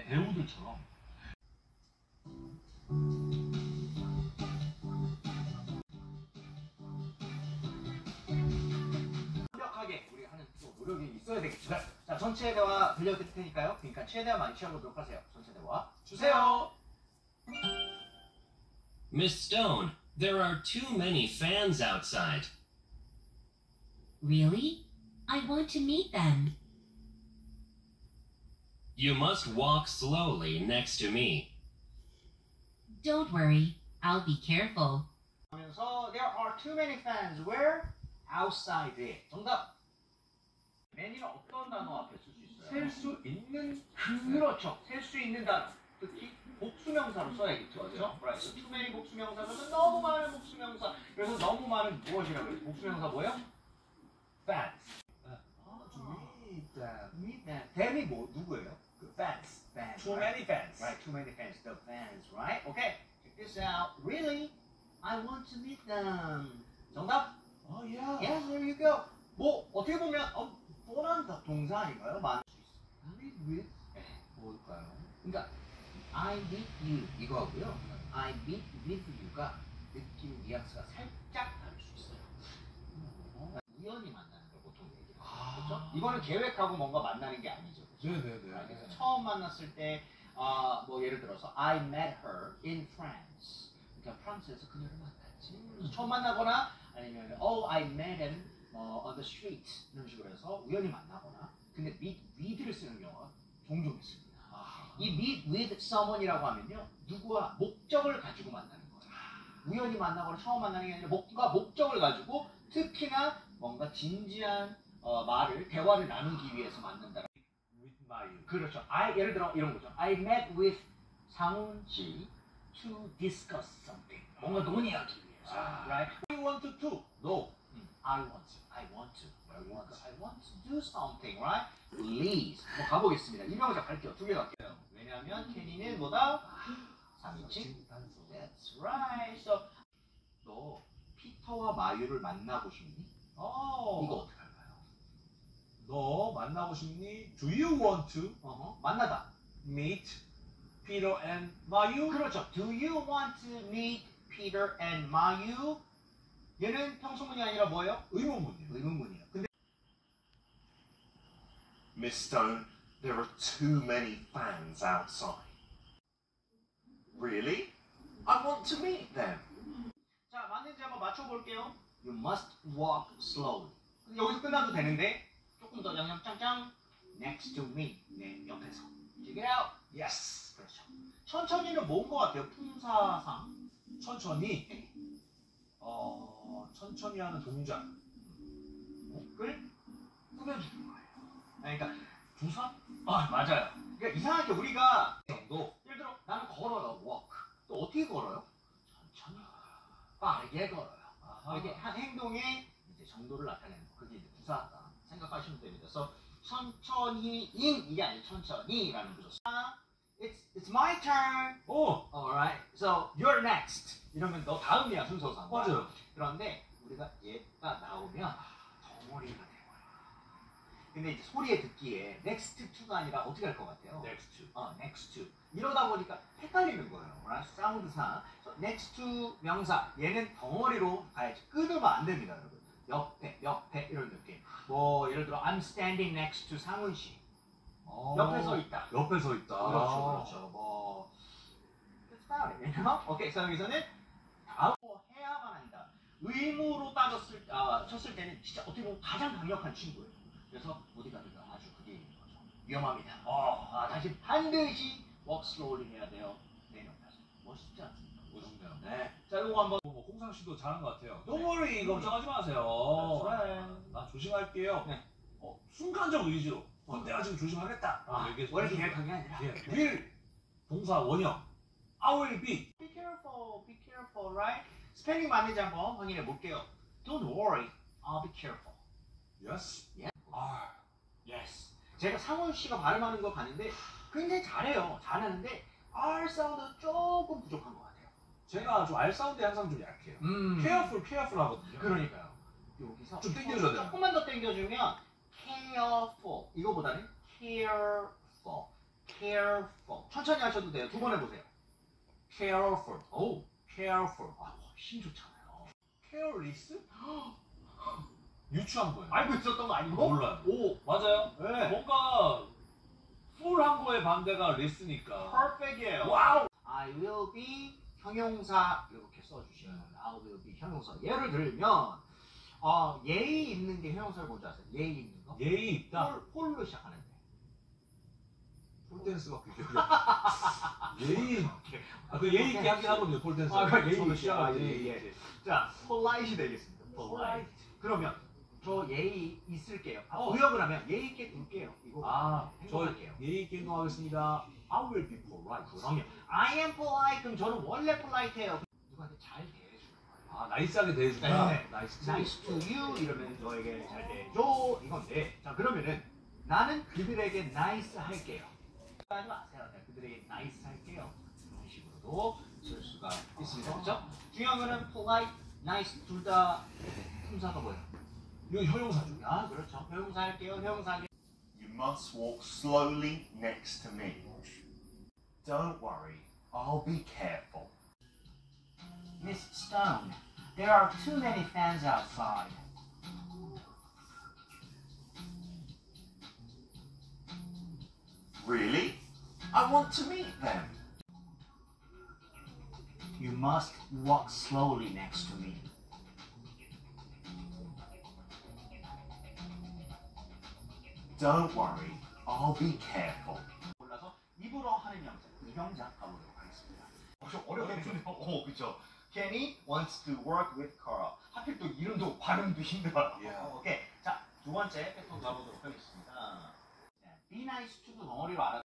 배우들처럼. 완벽하게 우리 하는 또 노력이 있어야 되겠죠. 네. 자, 전체 대화 들려드릴 테니까요. 그러니까 최대한 많이 취하도록 하세요. 전체 대화 주세요. Miss Stone, there are too many fans outside. Really? I want to meet them. You must walk slowly next to me. Don't worry, I'll be careful. 하면서 there are too many fans. Where? Outside. 정답. many는 어떤 단어 앞에 쓸 수 있어요? 셀 수 있는. 그렇죠. 셀 수 있는 단어. 특히 복수명사로 써야겠죠. 그렇죠? Right. So too many 복수명사는 너무 많은 복수명사. 그래서 너무 많은 무엇이라고 해요? 복수명사 뭐예요? fans. meet them. them이 뭐 누구예요? 그 fans. Too many fans. Right. Too many fans. The fans. Right. Okay. Check this out. Really? I want to meet them. 정답? Oh yeah. Yes, there you go. 뭐 어떻게 보면 뻔한 동사 아닌가요? 많을 수 있어요. meet with 뭘까요? 그러니까 I meet you 이거하고요. I meet with you가 느낌 뉘앙스가 살짝 다를 수 있어요. 우연히 만나는 걸 보통 얘기해요. 그렇죠? 이거는 계획하고 뭔가 만나는 게 아니죠. 그렇죠? 네네네. 그래서 처음 만났을 때 뭐 예를 들어서 I met her in France. 그러니까 프랑스에서 그녀를 만났지. 그래서 처음 만나거나 아니면 I met him on the street 이런 식으로 해서 우연히 만나거나. 근데 meet with를 쓰는 경우가 종종 있습니다. 이 meet with someone이라고 하면요, 누구와 목적을 가지고 만나는 거예요. 우연히 만나거나 처음 만나는 게 아니라 목적을 가지고 특히나 뭔가 진지한 대화를 나누기 위해서 만난다. With my. 그렇죠. 예를 들어 이런 거죠. I met with 상훈 씨 to discuss something. 뭔가 논의하기 위해서. Right? I want to. No. I want to do something, right? Please. 뭐 가보겠습니다. 이명작 갈게요. 두 개 갈게요. 왜냐하면 케니는 뭐다? 3인칭 단수. That's right. So, 너 피터와 마유를 만나고 싶니? 이거 어떻게 할까요? 너 만나고 싶니? Do you want to 만나다. meet Peter and Mayu? 그렇죠. Do you want to meet Peter and Mayu? 얘는 평소문이 아니라 뭐예요? 의문문이에요. 의문문이에요. 근데 Miss Stone, there are too many fans outside. Really? I want to meet them. 자, 맞는지 한번 맞춰볼게요. You must walk slowly. 여기서 끝나도 되는데 조금 더 양념짱짱 next to me. 내 옆에서. Check it out. Yes. 그렇죠. 천천히는 뭔 것 같아요? 품사상. 천천히. 천천히 하는 동작. 을 꾸며주는 거예요. 그러니까 부사? 맞아요. 그러니까 이상하게 우리가 정도 예를 들어 나는 걸어요. walk. 또 어떻게 걸어요? 천천히. 빠르게 걸어요. 이렇게 한 행동의 이제 정도를 나타내는 거. 그게 이제 부사다 생각하시면 됩니다. 그래서 천천히인 이게 아니라 천천히라는 거죠. It's my turn. Alright. So you're next. 이러면 너 다음이야 순서상. 맞아요. 그런데 우리가 얘가 나오면 덩어리가 돼요. 근데 이제 소리에 듣기에 next to가 아니라 어떻게 할 것 같아요? Next to. next to. 이러다 보니까 헷갈리는 거예요. 사운드상. next to 명사. 얘는 덩어리로 가야지. 끊으면 안 됩니다, 여러분. 옆에 이런 느낌. 뭐 예를 들어 I'm standing next to 상훈 씨. 옆에 서 있다. 옆에 서 있다. 그렇죠. 뭐 That's about it. You know? 오케이. 그래서 여기서는 다음 해야만 한다. 의무로 쳤을 때는 진짜 어떻게 보면 가장 강력한 친구예요. 그래서 보디가드가 아주 그게 있는 거죠. 위험합니다. 다시 반드시 walk slowly 해야 돼요. 내려가서. 멋있지 않습니까? 멋있네요. 네. 자, 이거 한번. 뭐 홍상 씨도 잘한 것 같아요. Don't worry, 걱정하지 마세요. 나 조심할게요. 네. 순간적 의지로. 내가 지금 조심하겠다. 원래 계획한 게 아니라. will 동사 원형. I will be. Be careful, right? 스펠링 맞는지 한번 확인해 볼게요. Don't worry, I'll be careful. Yes. Yes. 제가 상훈 씨가 발음하는 거 봤는데 굉장히 잘해요. 잘하는데 R 사운드 조금 부족한 것 같아요. 제가 좀 R 사운드에 항상 좀 약해요. careful 하거든요. 그러니까요. 여기서 좀 당겨줘야 돼요. 조금만 더 당겨주면 careful 이거보다는 careful. careful. 천천히 하셔도 돼요. 두 번 해보세요. careful. 오, careful. 아, 힘 좋잖아요. careless? 유추한 거예요. 알고 있었던 거 아니고? 몰라요. 오, 맞아요? 네. 뭔가 full한 거의 반대가 less니까. perfect이에요. 와우! I will be 형용사 이렇게 써주시면 됩니다. I will be 형용사. 예를 들면 예의 있는 게 형용사를 뭔지 아세요? 예의 있는 거? 예의 있다. 폴로 시작하는데. 폴댄스밖에 기억이 안 나. 예의. 그 예의 있게 하긴 하거든요, 폴댄스. 예의 있게. 예의 예. 있게. 자, polite이 되겠습니다. polite. 그러면 저 예의 있을게요. 구역을 하면 예의 있게 둘게요. 이거 저 행동할게요. 예의 있게 행동하겠습니다. I will be polite. 그럼요. I am polite. 그럼 저는 원래 polite해요. 누구한테 잘 대해주는 거예요. 나이스하게 대해준다. 네. 나이스. Nice to you 이러면 저에게 잘 대해줘 이건데 자 그러면은 나는 그들에게 nice 할게요. 하지 마세요. 네, 그들에게 nice 할게요. 이런 식으로도 쓸 수가 있습니다. 그렇죠? 중요한 거는 polite, nice 둘 다 품사가 뭐예요? 이건 형용사죠. 아 그렇죠. 형용사 할게요. 형용사 할게요. You must walk slowly next to me. Don't worry, I'll be careful. Miss Stone, there are too many fans outside. Really? I want to meet them. You must walk slowly next to me. Don't worry, I'll be careful. 골라서 입으로 하는 형사, 이형자 가보도록 하겠습니다. 좀 어렵겠네요. 그렇죠. Kenny wants to work with Carl. 하필 또 이름도 발음도 힘들어요. Yeah. 오케이. 자, 두 번째 패턴 가보도록 하겠습니다. Be nice to도 덩어리로 알아.